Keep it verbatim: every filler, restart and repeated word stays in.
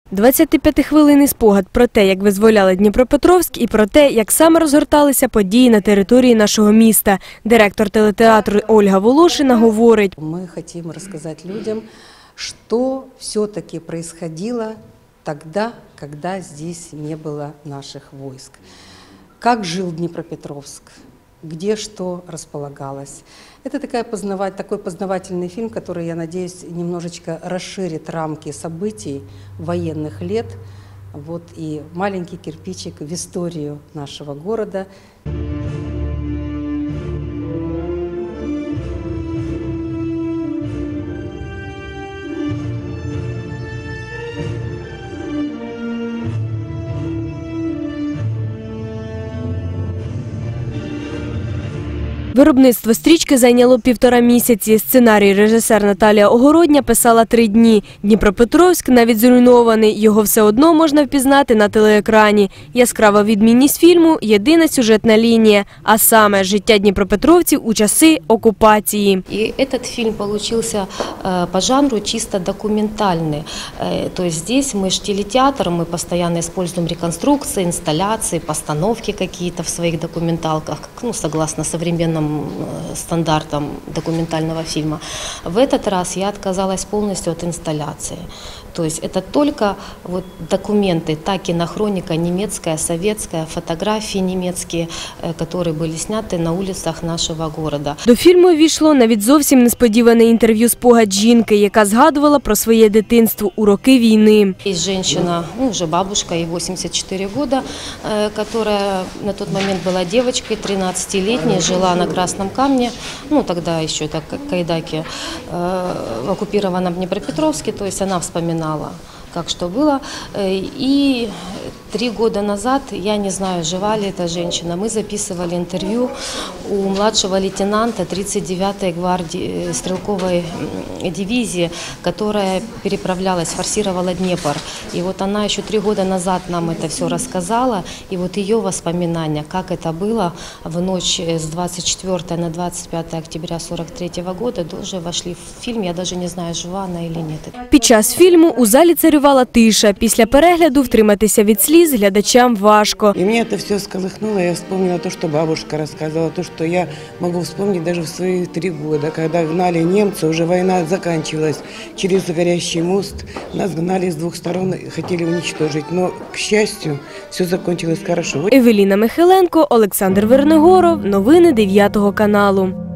двадцятип'ятихвилинний спогад про те, як визволяли Дніпропетровськ, і про те, як саме розгорталися події на території нашого міста. Директор телетеатру Ольга Волошина говорить: ми хочемо розказати людям, що все-таки происходило тогда, когда здесь не было наших войск. Как жил Днепропетровск, где что располагалось. Это такая познавать, такой познавательный фильм, который, я надеюсь, немножечко расширит рамки событий военных лет. Вот, и маленький кирпичик в историю нашего города. Виробництво стрічки зайняло півтора місяці. Сценарій режисер Наталія Огородня писала три дні. Дніпропетровськ навіть зруйнований, його все одно можна впізнати на телеекрані. Яскрава відмінність фільму – єдина сюжетна лінія, а саме життя дніпропетровців у часи окупації. І цей фільм вийшов по жанру чисто документальний. Тобто тут ми ж телетеатр, ми постійно використовуємо реконструкції, інсталяції, постановки якісь в своїх документалках, ну, согласно современному стандартам документального фильма. В этот раз я отказалась полностью от инсталляции. То есть это только вот документы, та кинохроника немецкая, советская, фотографии немецкие, которые были сняты на улицах нашего города. До фільму увійшло навіть зовсім несподіване інтерв'ю спогад жінки, яка згадувала про своє дитинство у роки війни. Есть женщина, ну, уже бабушка, ей восемьдесят четыре года, которая на тот момент была девочкой, тринадцатилетней, жила на Красном Камне, ну тогда еще так кайдаки, в оккупированном Днепропетровске, то есть она вспоминала, как что было. И три года назад, я не знаю, жива ли эта женщина, мы записывали интервью у младшего лейтенанта тридцать девятой гвардии стрелковой дивизии, которая переправлялась, форсировала Днепр. И вот она еще три года назад нам это все рассказала, и вот ее воспоминания, как это было в ночь с двадцать четвёртого на двадцать пятое октября сорок третьего года, тоже вошли в фильм. Я даже не знаю, жива она или нет. Під час фільму у залі царювала тиша. Після перегляду втриматися від сліз глядачам важко. И мне это все всколыхнуло, я вспомнила то, что бабушка рассказывала, то, что я могу вспомнить даже в свои три года, когда гнали немцы, уже война заканчивалась, через горящий мост, нас гнали с двух сторон, хотели уничтожить, но, к счастью, все закончилось хорошо. Евеліна Михайленко, Олександр Вернигоров, новини дев'ятого каналу.